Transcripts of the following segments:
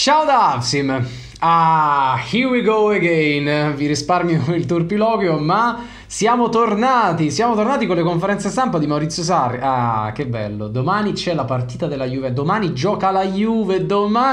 Ciao da Avsim! Ah, here we go again. Vi risparmio il turpiloquio, ma siamo tornati con le conferenze stampa di Maurizio Sarri. Ah, che bello. Domani c'è la partita della Juve. Domani gioca la Juve.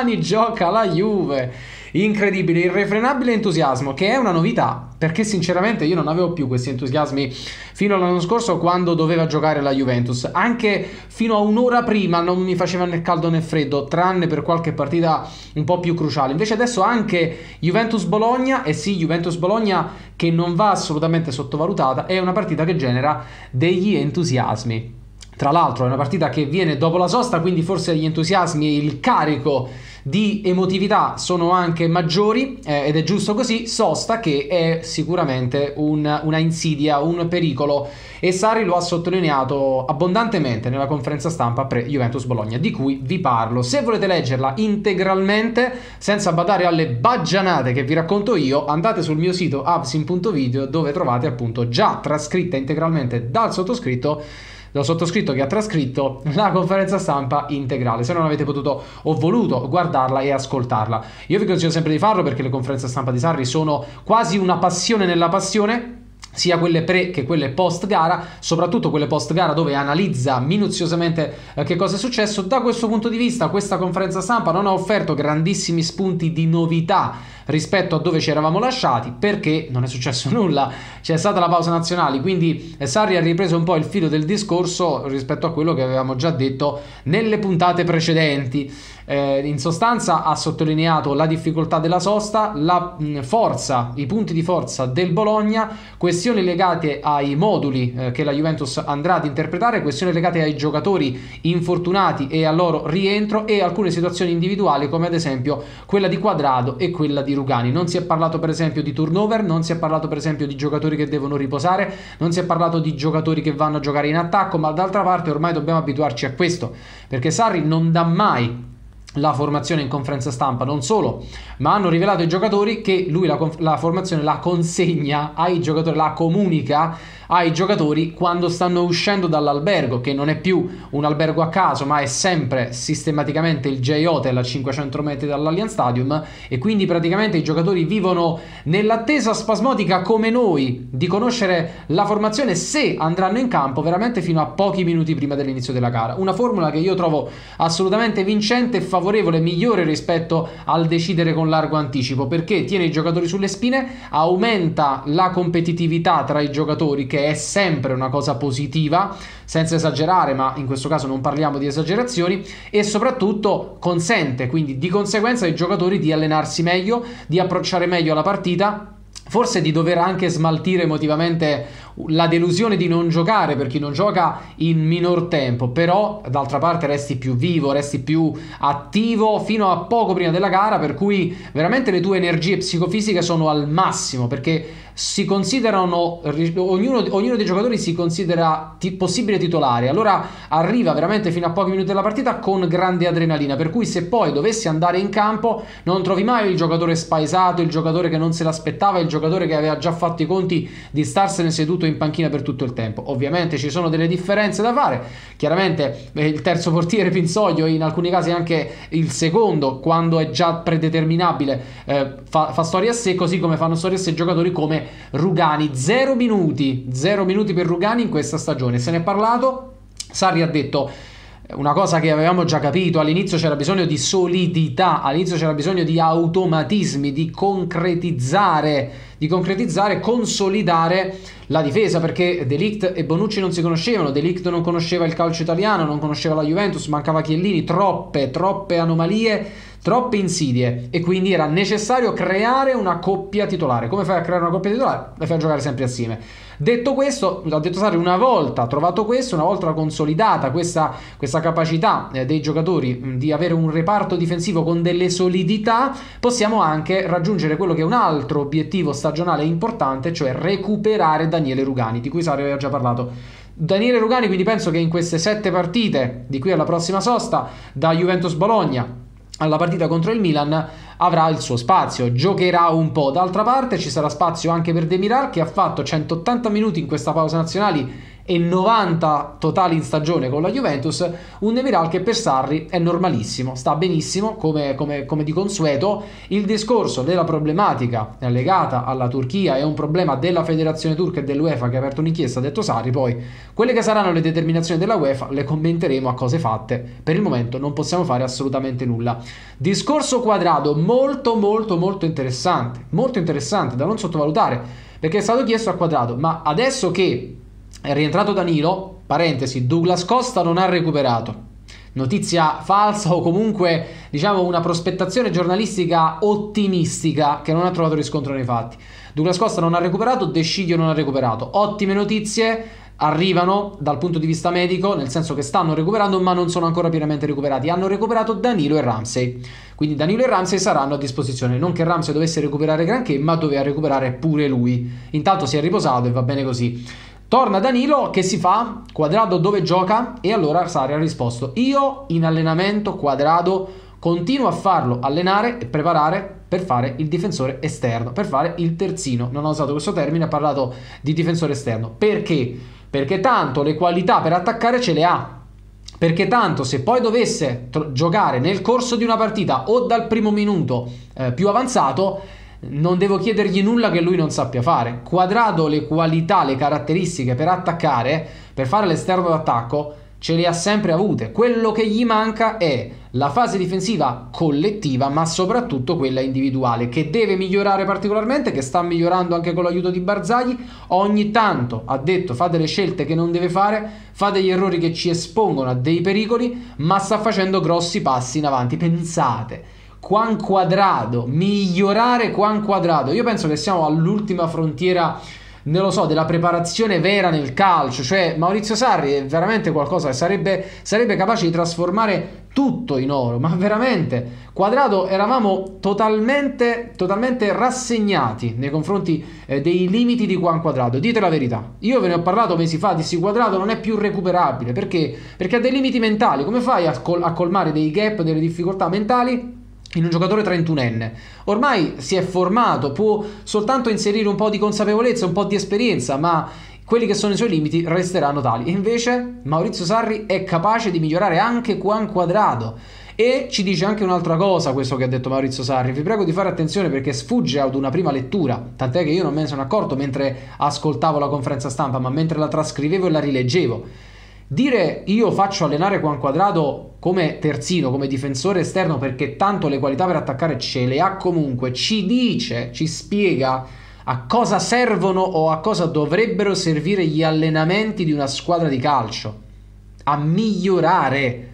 Incredibile, irrefrenabile entusiasmo, che è una novità, perché sinceramente io non avevo più questi entusiasmi fino all'anno scorso, quando doveva giocare la Juventus. Anche fino a un'ora prima non mi faceva né caldo né freddo, tranne per qualche partita un po' più cruciale. Invece adesso anche Juventus-Bologna, e sì, Juventus-Bologna, che non va assolutamente sottovalutata, è una partita che genera degli entusiasmi. Tra l'altro è una partita che viene dopo la sosta, quindi forse gli entusiasmi e il carico di emotività sono anche maggiori, ed è giusto così. Sosta che è sicuramente una insidia, un pericolo, e Sarri lo ha sottolineato abbondantemente nella conferenza stampa pre-Juventus Bologna, di cui vi parlo. Se volete leggerla integralmente, senza badare alle baggianate che vi racconto io, andate sul mio sito avsim.video, dove trovate appunto già trascritta integralmente dal sottoscritto che ha trascritto la conferenza stampa integrale, se non avete potuto o voluto guardarla e ascoltarla. Io vi consiglio sempre di farlo, perché le conferenze stampa di Sarri sono quasi una passione nella passione, sia quelle pre che quelle post gara, soprattutto quelle post gara dove analizza minuziosamente che cosa è successo. Da questo punto di vista questa conferenza stampa non ha offerto grandissimi spunti di novità rispetto a dove ci eravamo lasciati, perché non è successo nulla, c'è stata la pausa nazionale, quindi Sarri ha ripreso un po' il filo del discorso rispetto a quello che avevamo già detto nelle puntate precedenti. In sostanza ha sottolineato la difficoltà della sosta, la forza, i punti di forza del Bologna, questioni legate ai moduli che la Juventus andrà ad interpretare, questioni legate ai giocatori infortunati e al loro rientro, e alcune situazioni individuali come ad esempio quella di Quadrado e quella di Rugani. Non si è parlato per esempio di turnover, non si è parlato per esempio di giocatori che devono riposare, non si è parlato di giocatori che vanno a giocare in attacco, ma d'altra parte ormai dobbiamo abituarci a questo, perché Sarri non dà mai la formazione in conferenza stampa. Non solo, ma hanno rivelato i giocatori che lui la formazione la consegna ai giocatori, la comunica ai giocatori quando stanno uscendo dall'albergo, che non è più un albergo a caso, ma è sempre sistematicamente il J-Hotel a 500 metri dall'Allianz Stadium, e quindi praticamente i giocatori vivono nell'attesa spasmodica, come noi, di conoscere la formazione se andranno in campo, veramente fino a pochi minuti prima dell'inizio della gara. Una formula che io trovo assolutamente vincente e favorevole, migliore rispetto al decidere con largo anticipo, perché tiene i giocatori sulle spine, aumenta la competitività tra i giocatori, che è sempre una cosa positiva, senza esagerare, ma in questo caso non parliamo di esagerazioni, e soprattutto consente quindi di conseguenza ai giocatori di allenarsi meglio, di approcciare meglio alla partita, forse di dover anche smaltire emotivamente la delusione di non giocare per chi non gioca in minor tempo, però d'altra parte resti più vivo, resti più attivo fino a poco prima della gara, per cui veramente le tue energie psicofisiche sono al massimo, perché si considerano, ognuno dei giocatori si considera possibile titolare, allora arriva veramente fino a pochi minuti della partita con grande adrenalina, per cui se poi dovessi andare in campo non trovi mai il giocatore spaesato, il giocatore che non se l'aspettava, il giocatore che aveva già fatto i conti di starsene seduto in panchina per tutto il tempo. Ovviamente ci sono delle differenze da fare, chiaramente il terzo portiere Pinsoglio, in alcuni casi anche il secondo, quando è già predeterminabile, fa storia a sé, così come fanno storia a sé giocatori come Rugani. 0 minuti per Rugani in questa stagione. Se ne è parlato, Sarri ha detto una cosa che avevamo già capito: all'inizio c'era bisogno di solidità, all'inizio c'era bisogno di automatismi, di concretizzare, consolidare la difesa, perché De Ligt e Bonucci non si conoscevano, De Ligt non conosceva il calcio italiano, non conosceva la Juventus, mancava Chiellini, troppe anomalie, troppe insidie, e quindi era necessario creare una coppia titolare. Come fai a creare una coppia titolare? La fai a giocare sempre assieme. Detto questo, l'ha detto Sarri, una volta trovato questo, una volta consolidata questa capacità dei giocatori di avere un reparto difensivo con delle solidità, possiamo anche raggiungere quello che è un altro obiettivo stagionale importante, cioè recuperare Daniele Rugani, di cui Sarri aveva già parlato. Daniele Rugani, quindi penso che in queste 7 partite, di qui alla prossima sosta, da Juventus Bologna alla partita contro il Milan, avrà il suo spazio, giocherà un po'. D'altra parte ci sarà spazio anche per Demiral, che ha fatto 180 minuti in questa pausa nazionali e 90 totali in stagione con la Juventus, un Demiral che per Sarri è normalissimo, sta benissimo come di consueto. Il discorso della problematica legata alla Turchia è un problema della federazione turca e dell'UEFA che ha aperto un'inchiesta, ha detto Sarri. Poi quelle che saranno le determinazioni della UEFA le commenteremo a cose fatte, per il momento non possiamo fare assolutamente nulla. Discorso Cuadrado molto interessante da non sottovalutare, perché è stato chiesto a Cuadrado: ma adesso che è rientrato Danilo, parentesi, Douglas Costa non ha recuperato, notizia falsa o comunque diciamo una prospettazione giornalistica ottimistica che non ha trovato riscontro nei fatti. Douglas Costa non ha recuperato, De Sciglio non ha recuperato. Ottime notizie arrivano dal punto di vista medico, nel senso che stanno recuperando ma non sono ancora pienamente recuperati. Hanno recuperato Danilo e Ramsey, quindi Danilo e Ramsey saranno a disposizione. Non che Ramsey dovesse recuperare granché, ma doveva recuperare pure lui. Intanto si è riposato e va bene così. Torna Danilo, che si fa? Cuadrado dove gioca? E allora Sarri ha risposto: io in allenamento Cuadrado continuo a farlo allenare e preparare per fare il difensore esterno, per fare il terzino. Non ho usato questo termine, ha parlato di difensore esterno. Perché? Perché tanto le qualità per attaccare ce le ha. Perché tanto se poi dovesse giocare nel corso di una partita o dal primo minuto più avanzato, non devo chiedergli nulla che lui non sappia fare. Cuadrado le qualità, le caratteristiche per attaccare, per fare l'esterno d'attacco, ce le ha sempre avute. Quello che gli manca è la fase difensiva collettiva, ma soprattutto quella individuale, che deve migliorare particolarmente, che sta migliorando anche con l'aiuto di Barzagli. Ogni tanto, ha detto, fa delle scelte che non deve fare, fa degli errori che ci espongono a dei pericoli, ma sta facendo grossi passi in avanti. Pensate, Juan Cuadrado, migliorare Juan Cuadrado. Io penso che siamo all'ultima frontiera, non lo so, della preparazione vera nel calcio. Cioè Maurizio Sarri è veramente qualcosa che sarebbe capace di trasformare tutto in oro, ma veramente. Cuadrado eravamo totalmente rassegnati nei confronti dei limiti di Juan Cuadrado. Dite la verità, io ve ne ho parlato mesi fa, dissi Cuadrado non è più recuperabile, perché ha dei limiti mentali. Come fai a colmare dei gap, delle difficoltà mentali in un giocatore 31enne? Ormai si è formato, può soltanto inserire un po' di consapevolezza, un po' di esperienza, ma quelli che sono i suoi limiti resteranno tali. E invece Maurizio Sarri è capace di migliorare anche Juan Cuadrado. E ci dice anche un'altra cosa questo che ha detto Maurizio Sarri: vi prego di fare attenzione perché sfugge ad una prima lettura, tant'è che io non me ne sono accorto mentre ascoltavo la conferenza stampa, ma mentre la trascrivevo e la rileggevo. Dire io faccio allenare Juan Cuadrado come terzino, come difensore esterno, perché tanto le qualità per attaccare ce le ha comunque, ci spiega a cosa servono o a cosa dovrebbero servire gli allenamenti di una squadra di calcio: a migliorare,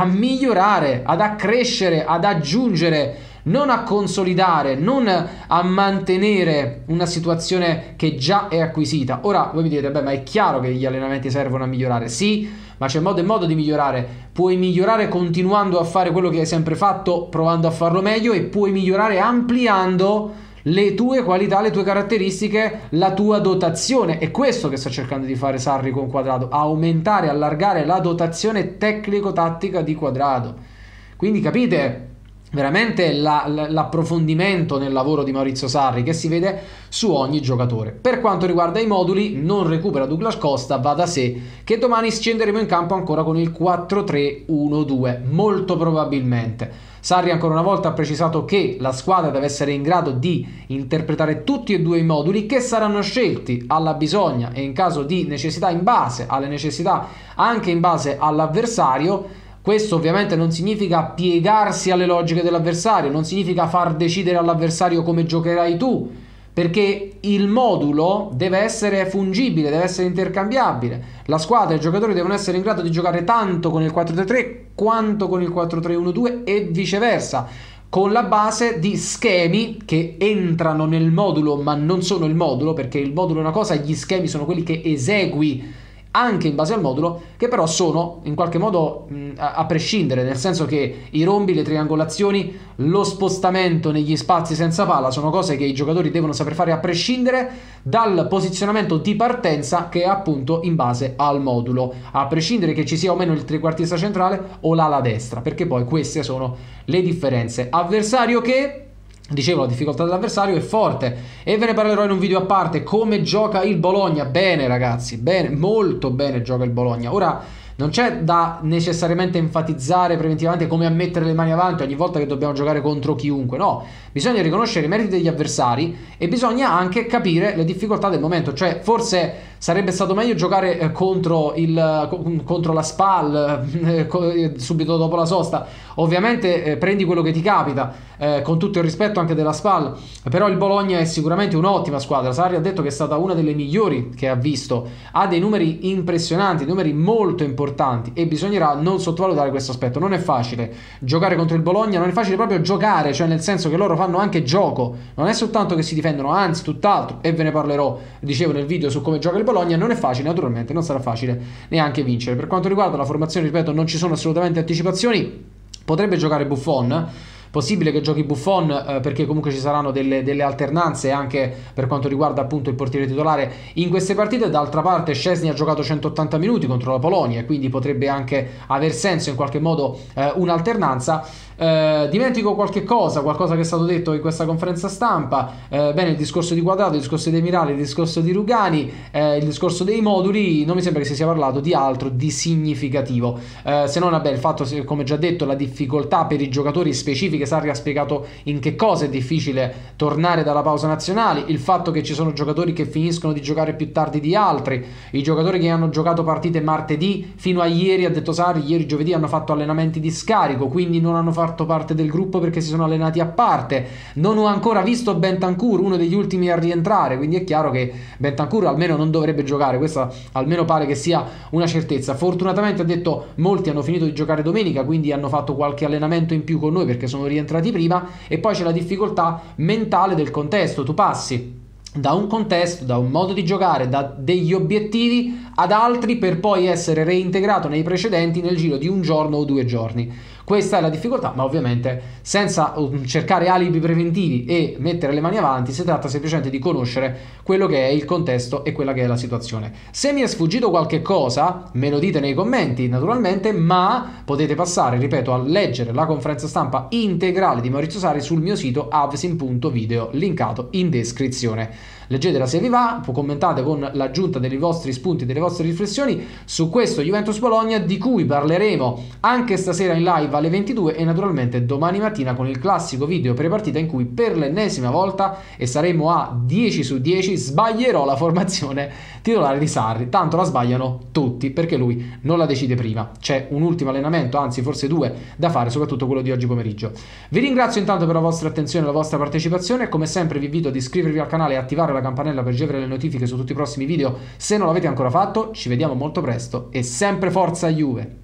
ad accrescere, ad aggiungere, non a consolidare, non a mantenere una situazione che già è acquisita. Ora voi mi dite, beh, ma è chiaro che gli allenamenti servono a migliorare. Sì, ma c'è modo e modo di migliorare. Puoi migliorare continuando a fare quello che hai sempre fatto, provando a farlo meglio, e puoi migliorare ampliando le tue qualità, le tue caratteristiche, la tua dotazione. È questo che sta cercando di fare Sarri con Cuadrado: aumentare, allargare la dotazione tecnico-tattica di Cuadrado. Quindi capite veramente l'approfondimento nel lavoro di Maurizio Sarri, che si vede su ogni giocatore. Per quanto riguarda i moduli, non recupera Douglas Costa, va da sé che domani scenderemo in campo ancora con il 4-3-1-2, molto probabilmente. Sarri ancora una volta ha precisato che la squadra deve essere in grado di interpretare tutti e due i moduli, che saranno scelti alla bisogna e in caso di necessità, in base alle necessità, anche in base all'avversario. Questo ovviamente non significa piegarsi alle logiche dell'avversario, non significa far decidere all'avversario come giocherai tu, perché il modulo deve essere fungibile, deve essere intercambiabile. La squadra e i giocatori devono essere in grado di giocare tanto con il 4-3-3 quanto con il 4-3-1-2 e viceversa, con la base di schemi che entrano nel modulo ma non sono il modulo, perché il modulo è una cosa e gli schemi sono quelli che esegui anche in base al modulo, che però sono in qualche modo a prescindere, nel senso che i rombi, le triangolazioni, lo spostamento negli spazi senza palla sono cose che i giocatori devono saper fare a prescindere dal posizionamento di partenza, che è appunto in base al modulo, a prescindere che ci sia o meno il trequartista centrale o l'ala destra, perché poi queste sono le differenze. Avversario che Dicevo, la difficoltà dell'avversario è forte e ve ne parlerò in un video a parte. Come gioca il Bologna? Bene ragazzi, bene, molto bene gioca il Bologna. Ora non c'è da necessariamente enfatizzare preventivamente come a mettere le mani avanti ogni volta che dobbiamo giocare contro chiunque, no, bisogna riconoscere i meriti degli avversari e bisogna anche capire le difficoltà del momento. Cioè forse sarebbe stato meglio giocare contro la SPAL subito dopo la sosta. Ovviamente prendi quello che ti capita, con tutto il rispetto anche della SPAL, però il Bologna è sicuramente un'ottima squadra. Sarri ha detto che è stata una delle migliori che ha visto, ha dei numeri impressionanti, numeri molto importanti e bisognerà non sottovalutare questo aspetto. Non è facile giocare contro il Bologna, non è facile proprio giocare, cioè nel senso che loro fanno anche gioco, non è soltanto che si difendono, anzi tutt'altro, e ve ne parlerò, dicevo, nel video su come gioca il Bologna. Non è facile, naturalmente non sarà facile neanche vincere. Per quanto riguarda la formazione, ripeto, non ci sono assolutamente anticipazioni. Potrebbe giocare Buffon, possibile che giochi Buffon, perché comunque ci saranno delle alternanze anche per quanto riguarda appunto il portiere titolare in queste partite. D'altra parte Szczesny ha giocato 180 minuti contro la Polonia, quindi potrebbe anche aver senso in qualche modo un'alternanza. Dimentico qualcosa che è stato detto in questa conferenza stampa. Bene, il discorso di Quadrato, il discorso dei Mirali, il discorso di Rugani, il discorso dei moduli. Non mi sembra che si sia parlato di altro di significativo, se non vabbè il fatto, come già detto, la difficoltà per i giocatori specifici. Sarri ha spiegato in che cosa è difficile tornare dalla pausa nazionale, il fatto che ci sono giocatori che finiscono di giocare più tardi di altri, i giocatori che hanno giocato partite martedì fino a ieri, ha detto Sarri, ieri giovedì hanno fatto allenamenti di scarico, quindi non hanno fatto parte del gruppo perché si sono allenati a parte. Non ho ancora visto Bentancur, uno degli ultimi a rientrare, quindi è chiaro che Bentancur almeno non dovrebbe giocare, questa almeno pare che sia una certezza. Fortunatamente, ha detto, molti hanno finito di giocare domenica, quindi hanno fatto qualche allenamento in più con noi perché sono rientrati prima. E poi c'è la difficoltà mentale del contesto, tu passi da un contesto, da un modo di giocare, da degli obiettivi ad altri per poi essere reintegrato nei precedenti nel giro di un giorno o 2 giorni. Questa è la difficoltà, ma ovviamente senza cercare alibi preventivi e mettere le mani avanti, si tratta semplicemente di conoscere quello che è il contesto e quella che è la situazione. Se mi è sfuggito qualche cosa, me lo dite nei commenti naturalmente, ma potete passare, ripeto, a leggere la conferenza stampa integrale di Maurizio Sarri sul mio sito avsin.video, linkato in descrizione. Leggetela se vi va, commentate con l'aggiunta dei vostri spunti, delle vostre riflessioni su questo Juventus Bologna, di cui parleremo anche stasera in live alle 22 e naturalmente domani mattina con il classico video prepartita in cui per l'ennesima volta, e saremo a 10 su 10, sbaglierò la formazione titolare di Sarri. Tanto la sbagliano tutti perché lui non la decide prima. C'è un ultimo allenamento, anzi forse 2 da fare, soprattutto quello di oggi pomeriggio. Vi ringrazio intanto per la vostra attenzione e la vostra partecipazione. Come sempre vi invito ad iscrivervi al canale e attivare la campanella per ricevere le notifiche su tutti i prossimi video se non l'avete ancora fatto. Ci vediamo molto presto e sempre forza Juve!